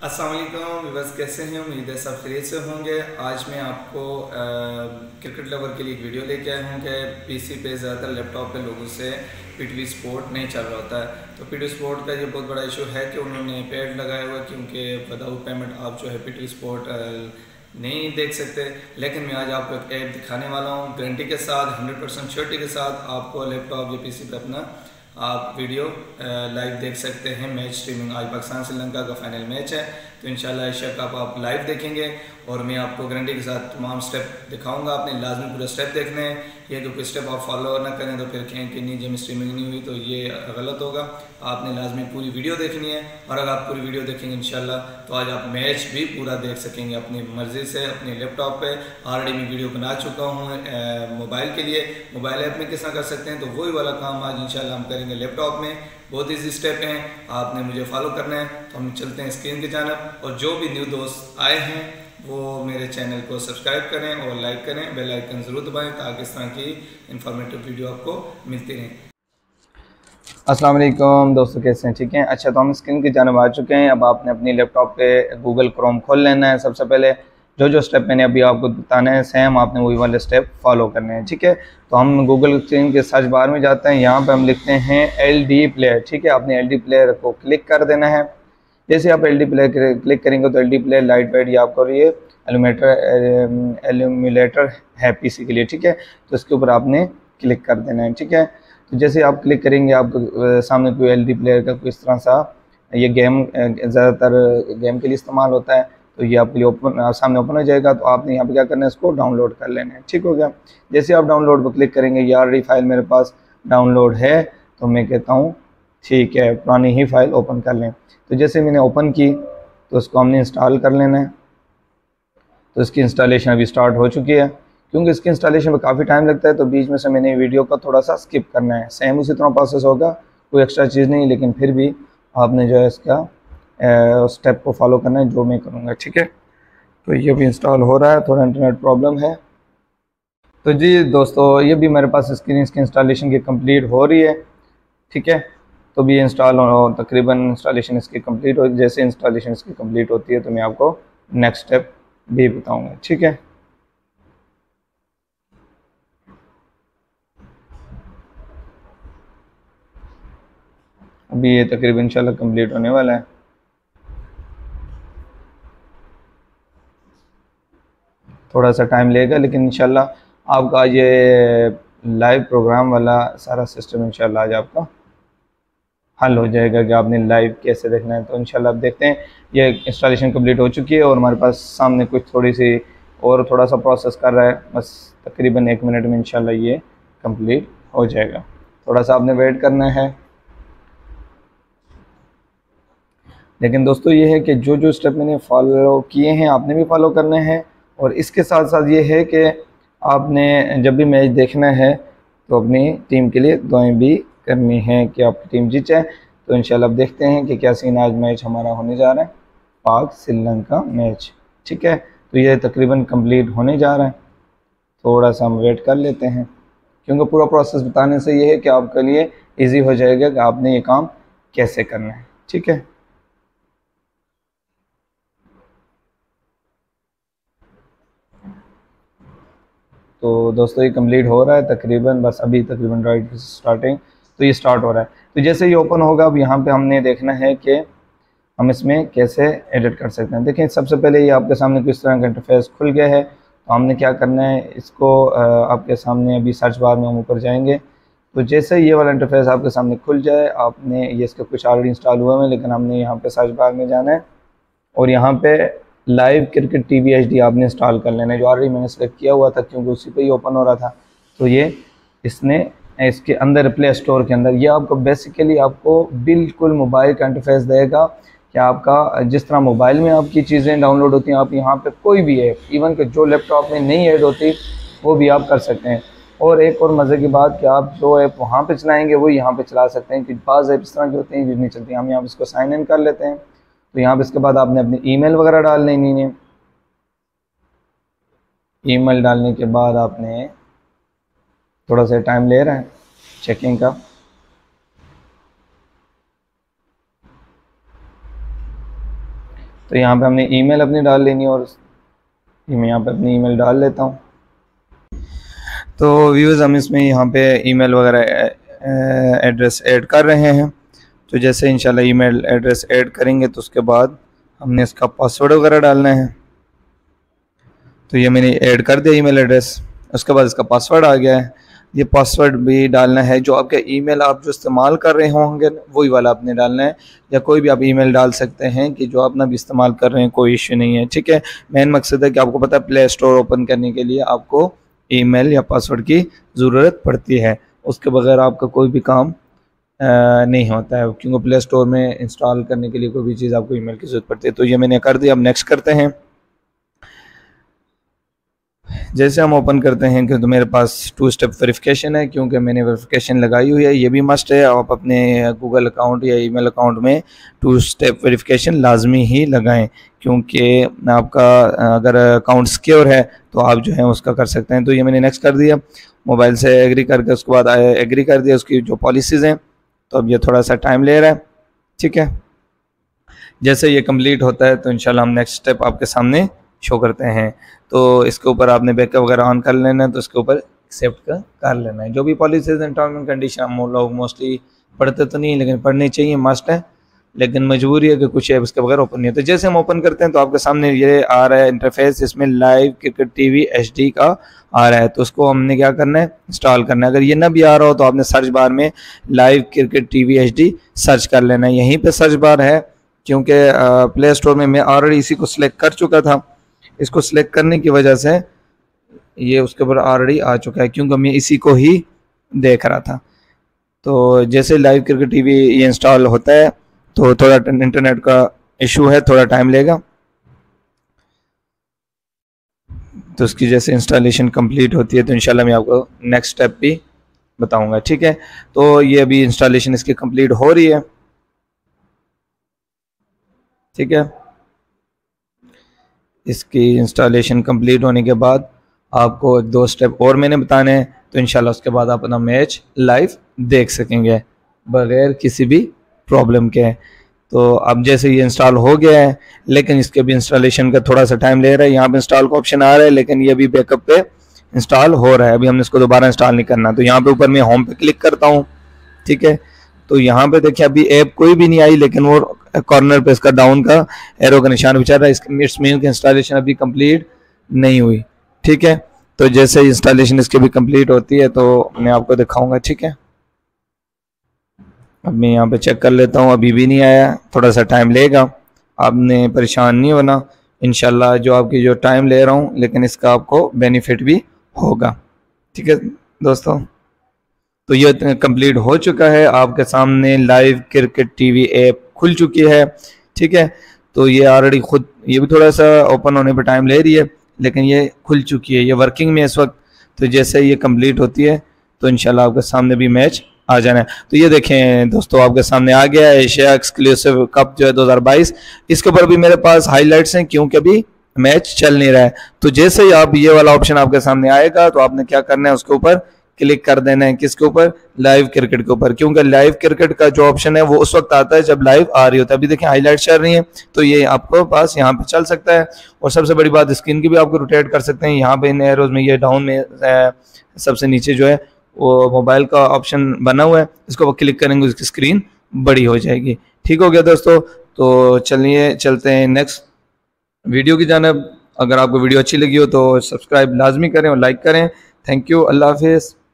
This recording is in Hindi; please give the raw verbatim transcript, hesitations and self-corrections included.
अस्सलाम वालेकुम व्यूअर्स, कैसे हैं? उम्मीद है सब खैरियत से होंगे। आज मैं आपको क्रिकेट लवर के लिए एक वीडियो लेके आया हूँ कि पीसी पे ज़्यादातर लैपटॉप पे लोगों से पीटीवी स्पोर्ट नहीं चल रहा होता है। तो पीटीवी स्पोर्ट का ये बहुत बड़ा इशू है कि उन्होंने पेड लगाया हुआ, क्योंकि विदाउट पेमेंट आप जो है पीटीवी स्पोर्ट नहीं देख सकते। लेकिन मैं आज आपको एक ऐप दिखाने वाला हूँ गारंटी के साथ, हंड्रेड परसेंट श्योरिटी के साथ। आपको लैपटॉप या पीसी पे अपना आप वीडियो लाइव देख सकते हैं। मैच स्ट्रीमिंग, आज पाकिस्तान श्रीलंका का फाइनल मैच है, तो इंशाल्लाह इस शक आप, आप लाइव देखेंगे और मैं आपको गारंटी के साथ तमाम स्टेप दिखाऊंगा। आपने लाजमी पूरा स्टेप देखने हैं। ये कि कोई स्टेप आप फॉलो ना करें तो फिर कहें कि नहीं जब स्ट्रीमिंग नहीं हुई, तो ये गलत होगा। आपने लाजमी पूरी वीडियो देखनी है, और अगर आप पूरी वीडियो देखेंगे इंशाल्लाह तो आज आप मैच भी पूरा देख सकेंगे अपनी मर्ज़ी से अपने लैपटॉप पे। ऑलरेडी मैं वीडियो बना चुका हूँ मोबाइल के लिए। मोबाइल ऐप में किस तरह कर सकते हैं, तो वही वाला काम आज इंशाल्लाह हम करेंगे लैपटॉप में। बहुत ईजी स्टेप हैं, आपने मुझे फॉलो करना है। तो हम चलते हैं स्क्रीन की जानब, और जो भी न्यू दोस्त आए हैं वो मेरे चैनल को सब्सक्राइब करें और लाइक करें, बेल आइकन ज़रूर दबाएं ताकि इस तरह की इंफॉर्मेटिव वीडियो आपको मिलती रहे। अस्सलाम वालेकुम दोस्तों, कैसे हैं? ठीक हैं। अच्छा, तो हम स्क्रीन की जानब आ चुके हैं। अब आपने अपनी लैपटॉप पे गूगल क्रोम खोल लेना है। सबसे पहले जो जो स्टेप मैंने अभी आपको बताना है, सेम आपने वही वाले स्टेप फॉलो करने हैं। ठीक है, तो हम गूगल स्क्रीन के सर्च बार में जाते हैं। यहाँ पे हम लिखते हैं एल डी प्लेयर। ठीक है, आपने एल डी प्लेयर को क्लिक कर देना है। जैसे आप एल डी प्लेयर क्लिक करेंगे तो L D player light weight ये आपको ये एलुमेटर एल्यूमुलेटर है पीसी के लिए। ठीक है, तो इसके ऊपर आपने क्लिक कर देना है। ठीक है, तो जैसे आप क्लिक करेंगे आपको सामने कोई एल डी प्लेयर का कोई इस तरह सा, ये गेम ज़्यादातर गेम के लिए इस्तेमाल होता है, तो ये आपके लिए ओपन सामने ओपन हो जाएगा। तो आपने यहाँ पे क्या करना है, इसको डाउनलोड कर लेना है। ठीक हो गया। जैसे आप डाउनलोड पर क्लिक करेंगे, ये ऑलरेडी फाइल मेरे पास डाउनलोड है, तो मैं कहता हूँ ठीक है, पुरानी ही फाइल ओपन कर लें। तो जैसे मैंने ओपन की तो उसको हमने इंस्टॉल कर लेना है। तो इसकी इंस्टॉलेशन अभी स्टार्ट हो चुकी है। क्योंकि इसकी इंस्टॉलेशन में काफ़ी टाइम लगता है, तो बीच में से मैंने वीडियो का थोड़ा सा स्किप करना है। सेम उसी तरह प्रोसेस होगा, कोई एक्स्ट्रा चीज़ नहीं, लेकिन फिर भी आपने जो है इसका स्टेप को फॉलो करना है जो मैं करूँगा। ठीक है, तो ये भी इंस्टॉल हो रहा है, थोड़ा इंटरनेट प्रॉब्लम है। तो जी दोस्तों, ये भी मेरे पास स्क्रीन इसकी इंस्टॉलेशन की कंप्लीट हो रही है। ठीक है, तो भी इंस्टॉल हो, तकरीबन इंस्टॉलेशन इसकी कंप्लीट हो। जैसे इंस्टॉलेशन इसकी कंप्लीट होती है तो मैं आपको नेक्स्ट स्टेप भी बताऊँगा। ठीक है, अभी ये तकरीबन इंशाल्लाह कंप्लीट होने वाला है। थोड़ा सा टाइम लेगा, लेकिन इंशाल्लाह आपका ये लाइव प्रोग्राम वाला सारा सिस्टम इंशाल्लाह आज आपका हल हो जाएगा कि आपने लाइव कैसे देखना है। तो इंशाल्लाह आप देखते हैं, ये इंस्टॉलेशन कंप्लीट हो चुकी है और हमारे पास सामने कुछ थोड़ी सी और थोड़ा सा प्रोसेस कर रहा है। बस तकरीबन एक मिनट में इंशाल्लाह ये कंप्लीट हो जाएगा। थोड़ा सा आपने वेट करना है। लेकिन दोस्तों ये है कि जो जो स्टेप मैंने फॉलो किए हैं आपने भी फॉलो करने हैं। और इसके साथ साथ ये है कि आपने जब भी मैच देखना है तो अपनी टीम के लिए दुआएं भी करनी है कि आपकी टीम जीत जाए। तो इंशाल्लाह अब देखते हैं कि क्या सीन आज मैच हमारा होने जा रहा है, पाक श्रीलंका मैच। ठीक है, तो ये तकरीबन कंप्लीट होने जा रहा है। थोड़ा सा हम वेट कर लेते हैं, क्योंकि पूरा प्रोसेस बताने से ये है कि आपके लिए ईजी हो जाएगा कि आपने ये काम कैसे करना है। ठीक है, तो दोस्तों ये कंप्लीट हो रहा है तकरीबन, बस अभी तकरीबन राइट स्टार्टिंग, तो ये स्टार्ट हो रहा है। तो जैसे ये ओपन होगा, अब यहाँ पे हमने देखना है कि हम इसमें कैसे एडिट कर सकते हैं। देखिए, सबसे पहले ये आपके सामने किस तरह का इंटरफेस खुल गया है। तो हमने क्या करना है, इसको आपके सामने अभी सर्च बार में हम ऊपर जाएंगे। तो जैसे ये वाला इंटरफेस आपके सामने खुल जाए, आपने ये इसके कुछ ऑलरेडी इंस्टॉल हुए हैं, लेकिन हमने यहाँ पर सर्च बार में जाना है और यहाँ पे लाइव क्रिकेट टीवी एचडी आपने इंस्टॉल कर लेना है, जो ऑलरेडी मैंने सेलेक्ट किया हुआ था क्योंकि उसी पे ही ओपन हो रहा था। तो ये इसने इसके अंदर प्ले स्टोर के अंदर ये आपको बेसिकली आपको बिल्कुल मोबाइल का इंटरफेस देगा कि आपका जिस तरह मोबाइल में आपकी चीज़ें डाउनलोड होती हैं, आप यहाँ पे कोई भी ऐप, इवन कि जो लैपटॉप में नहीं ऐड होती वो भी आप कर सकते हैं। और एक और मज़े की बात कि आप जो ऐप वहाँ पर चलाएँगे वो यहाँ पर चला सकते हैं, कि बाज़ ऐप इस तरह की होती हैं जो नहीं चलती। हम यहाँ पर इसको साइन इन कर लेते हैं। तो यहाँ पे इसके बाद आपने अपनी ईमेल वगैरह डाल लेनी है। ईमेल डालने के बाद आपने थोड़ा सा टाइम ले रहा है चेकिंग का। तो यहाँ पे हमने ईमेल अपनी डाल लेनी है और मैं यहाँ पे अपनी ईमेल डाल लेता हूँ। तो व्यूअर्स हम इसमें यहाँ पे ईमेल वगैरह एड्रेस ऐड कर रहे हैं। तो जैसे इंशाल्लाह ईमेल एड्रेस ऐड करेंगे तो उसके बाद हमने इसका पासवर्ड वगैरह डालना है। तो ये मैंने ऐड कर दिया ईमेल एड्रेस, उसके बाद इसका पासवर्ड आ गया है। ये पासवर्ड भी डालना है, जो आपका ईमेल आप जो इस्तेमाल कर रहे होंगे वही वाला आपने डालना है, या कोई भी आप ईमेल डाल सकते हैं कि जो आप ना भी इस्तेमाल कर रहे हैं, कोई इश्यू नहीं है। ठीक है, मेन मकसद है कि आपको पता है प्ले स्टोर ओपन करने के लिए आपको ईमेल या पासवर्ड की ज़रूरत पड़ती है, उसके बगैर आपका कोई भी काम नहीं होता है, क्योंकि प्ले स्टोर में इंस्टॉल करने के लिए कोई भी चीज़ आपको ईमेल की ज़रूरत पड़ती है। तो ये मैंने कर दिया, अब नेक्स्ट करते हैं। जैसे हम ओपन करते हैं कि तो मेरे पास टू स्टेप वेरिफिकेशन है, क्योंकि मैंने वेरिफिकेशन लगाई हुई है। ये भी मस्ट है, आप अपने गूगल अकाउंट या ईमेल अकाउंट में टू स्टेप वेरिफिकेशन लाजमी ही लगाएं, क्योंकि आपका अगर अकाउंट सिक्योर है तो आप जो है उसका कर सकते हैं। तो ये मैंने नेक्स्ट कर दिया, मोबाइल से एग्री करके उसके बाद एग्री कर दिया उसकी जो पॉलिसीज़ हैं। तो अब ये थोड़ा सा टाइम ले रहा है। ठीक है, जैसे ये कंप्लीट होता है तो इंशाल्लाह हम नेक्स्ट स्टेप आपके सामने शो करते हैं। तो इसके ऊपर आपने बैकअप वगैरह ऑन कर लेना है, तो इसके ऊपर एक्सेप्ट का कर लेना है। जो भी policies and term and condition हम लोग मोस्टली पढ़ते तो नहीं, लेकिन पढ़नी चाहिए, मस्ट है, लेकिन मजबूरी है कि कुछ है इसके बगैर ओपन नहीं है। तो जैसे हम ओपन करते हैं तो आपके सामने ये आ रहा है इंटरफेस, इसमें लाइव क्रिकेट टीवी एचडी का आ रहा है। तो उसको हमने क्या करना है, इंस्टॉल करना है। अगर ये ना भी आ रहा हो तो आपने सर्च बार में live cricket TV HD search कर लेना है। यहीं पर सर्च बार है, क्योंकि प्ले स्टोर में मैं ऑलरेडी इसी को सिलेक्ट कर चुका था। इसको सिलेक्ट करने की वजह से ये उसके ऊपर ऑलरेडी आ चुका है, क्योंकि मैं इसी को ही देख रहा था। तो जैसे लाइव क्रिकेट टीवी ये इंस्टॉल होता है तो थोड़ा इंटरनेट का इशू है, थोड़ा टाइम लेगा। तो उसकी जैसे इंस्टॉलेशन कंप्लीट होती है तो इंशाल्लाह मैं आपको नेक्स्ट स्टेप भी बताऊंगा। ठीक है, तो ये अभी इंस्टॉलेशन इसकी कंप्लीट हो रही है। ठीक है, इसकी इंस्टॉलेशन कंप्लीट होने के बाद आपको एक दो स्टेप और मैंने बताने हैं, तो इंशाल्लाह उसके बाद आप अपना मैच लाइव देख सकेंगे बगैर किसी भी प्रॉब्लम के। तो अब जैसे ये इंस्टॉल हो गया है, लेकिन इसके भी इंस्टॉलेशन का थोड़ा सा टाइम ले रहा है। यहाँ पे इंस्टॉल का ऑप्शन आ रहा है, लेकिन ये भी बैकअप पे इंस्टॉल हो रहा है। अभी हमने इसको दोबारा इंस्टॉल नहीं करना। तो यहाँ पे ऊपर मैं होम पे क्लिक करता हूँ। ठीक है, तो यहाँ पे देखिए अभी ऐप कोई भी नहीं आई, लेकिन वो कॉर्नर पे इसका डाउन का एरो का निशान विचार रहा है। इट्स मीन की इंस्टॉलेशन अभी कंप्लीट नहीं हुई। ठीक है, तो जैसे इंस्टॉलेशन इसकी भी कंप्लीट होती है तो मैं आपको दिखाऊंगा। ठीक है, अब मैं यहाँ पे चेक कर लेता हूँ, अभी भी नहीं आया, थोड़ा सा टाइम लेगा। आपने परेशान नहीं होना, इंशाल्लाह जो आपकी जो टाइम ले रहा हूँ, लेकिन इसका आपको बेनिफिट भी होगा। ठीक है दोस्तों, तो ये कंप्लीट हो चुका है। आपके सामने लाइव क्रिकेट टीवी ऐप खुल चुकी है। ठीक है, तो ये ऑलरेडी खुद ये भी थोड़ा सा ओपन होने पर टाइम ले रही है, लेकिन ये खुल चुकी है, ये वर्किंग में इस वक्त। तो जैसे ये कंप्लीट होती है तो इंशाल्लाह आपके सामने भी मैच आ जाना है। तो ये देखें दोस्तों, आपके सामने आ गया है एशिया एक्सक्लूसिव कप जो है दो हज़ार बाईस। इसके ऊपर भी मेरे पास हाईलाइट्स हैं, क्योंकि अभी मैच चल नहीं रहा है। तो जैसे ही आप ये वाला ऑप्शन आपके सामने आएगा तो आपने क्या करना है, उसके ऊपर क्लिक कर देना है। किसके ऊपर, लाइव क्रिकेट के ऊपर, क्योंकि लाइव क्रिकेट का जो ऑप्शन है वो उस वक्त आता है जब लाइव आ रही होता है। अभी देखें हाईलाइट चल रही हैं, तो ये आपको पास यहाँ पे चल सकता है। और सबसे बड़ी बात, स्क्रीन की भी आपको रोटेट कर सकते हैं। यहाँ पे इन एरोज में ये डाउन में सबसे नीचे जो है वो मोबाइल का ऑप्शन बना हुआ है, इसको क्लिक करेंगे उसकी स्क्रीन बड़ी हो जाएगी। ठीक हो गया दोस्तों, तो चलिए चलते हैं नेक्स्ट वीडियो की जानिब। अगर आपको वीडियो अच्छी लगी हो तो सब्सक्राइब लाजमी करें और लाइक करें। थैंक यू, अल्लाह हाफिज़।